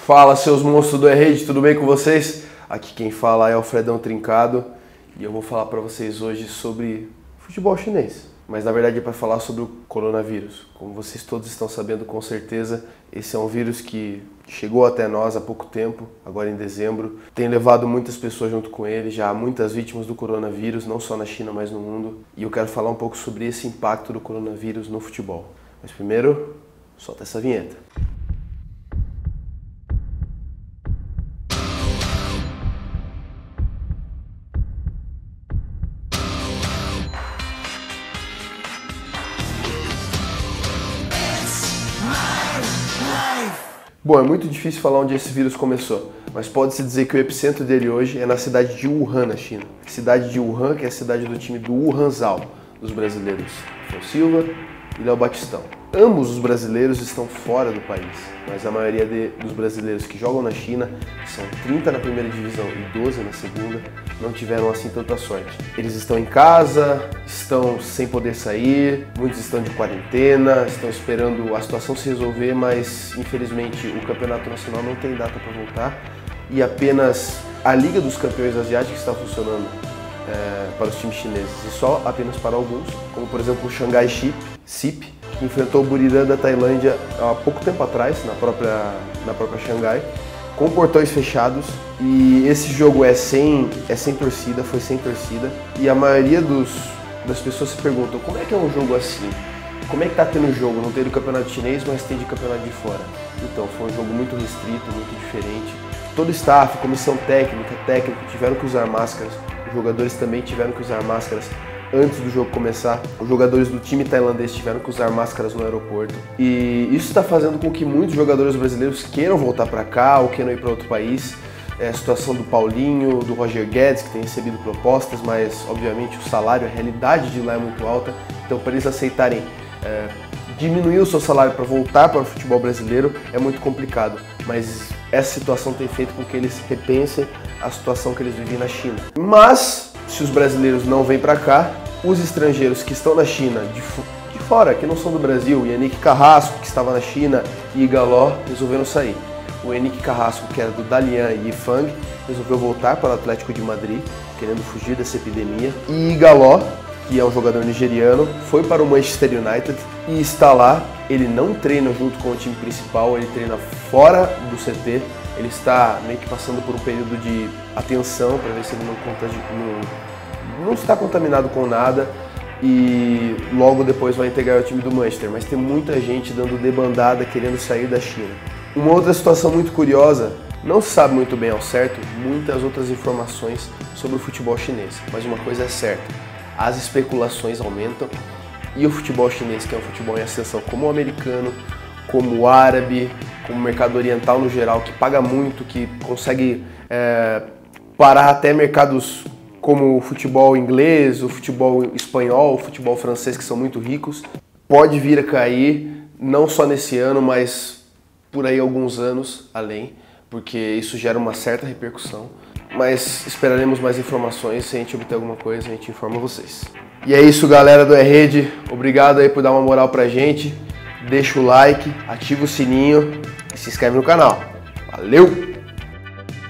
Fala, seus monstros do E-Rede, tudo bem com vocês? Aqui quem fala é Alfredão Trincado e eu vou falar para vocês hoje sobre futebol chinês. Mas na verdade é para falar sobre o coronavírus. Como vocês todos estão sabendo com certeza, esse é um vírus que chegou até nós há pouco tempo, agora em dezembro. Tem levado muitas pessoas junto com ele, já há muitas vítimas do coronavírus, não só na China, mas no mundo. E eu quero falar um pouco sobre esse impacto do coronavírus no futebol. Mas primeiro, solta essa vinheta. Bom, é muito difícil falar onde esse vírus começou, mas pode-se dizer que o epicentro dele hoje é na cidade de Wuhan, na China. Cidade de Wuhan, que é a cidade do time do Wuhanzhao, dos brasileiros Rafael Silva e Léo Batistão. Ambos os brasileiros estão fora do país, mas a maioria dos brasileiros que jogam na China, que são 30 na primeira divisão e 12 na segunda, não tiveram assim tanta sorte. Eles estão em casa, estão sem poder sair, muitos estão de quarentena, estão esperando a situação se resolver, mas infelizmente o Campeonato Nacional não tem data para voltar e apenas a Liga dos Campeões Asiáticos está funcionando para os times chineses e só apenas para alguns, como por exemplo o Shanghai SIP, que enfrentou o Buriram da Tailândia há pouco tempo atrás, na própria Xangai, com portões fechados, e esse jogo é sem torcida, foi sem torcida, e a maioria das pessoas se perguntam como é que é um jogo assim? Como é que tá tendo jogo? Não tem do campeonato chinês, mas tem de campeonato de fora. Então, foi um jogo muito restrito, muito diferente. Todo o staff, comissão técnico, tiveram que usar máscaras, os jogadores também tiveram que usar máscaras antes do jogo começar. Os jogadores do time tailandês tiveram que usar máscaras no aeroporto. E isso está fazendo com que muitos jogadores brasileiros queiram voltar para cá ou queiram ir para outro país. É a situação do Paulinho, do Roger Guedes, que tem recebido propostas, mas obviamente o salário, a realidade de lá é muito alta. Então, para eles aceitarem diminuir o seu salário para voltar para o futebol brasileiro é muito complicado. Mas essa situação tem feito com que eles repensem a situação que eles vivem na China. Mas se os brasileiros não vêm para cá, os estrangeiros que estão na China, de fora, que não são do Brasil, Yannick Carrasco, que estava na China, e Galó, resolveram sair. O Yannick Carrasco, que era do Dalian e Yifang, resolveu voltar para o Atlético de Madrid, querendo fugir dessa epidemia. E Galó, que é um jogador nigeriano, foi para o Manchester United e está lá. Ele não treina junto com o time principal, ele treina fora do CT. Ele está meio que passando por um período de atenção para ver se ele não está contaminado com nada e logo depois vai integrar o time do Manchester. Mas tem muita gente dando debandada querendo sair da China. Uma outra situação muito curiosa, não se sabe muito bem ao certo muitas outras informações sobre o futebol chinês, mas uma coisa é certa, as especulações aumentam e o futebol chinês, que é um futebol em ascensão como o americano, como o árabe, como o mercado oriental no geral, que paga muito, que consegue parar até mercados como o futebol inglês, o futebol espanhol, o futebol francês, que são muito ricos, pode vir a cair, não só nesse ano, mas por aí alguns anos além, porque isso gera uma certa repercussão. Mas esperaremos mais informações, se a gente obter alguma coisa, a gente informa vocês. E é isso, galera do E-Rede, obrigado aí por dar uma moral pra gente. Deixa o like, ativa o sininho e se inscreve no canal. Valeu!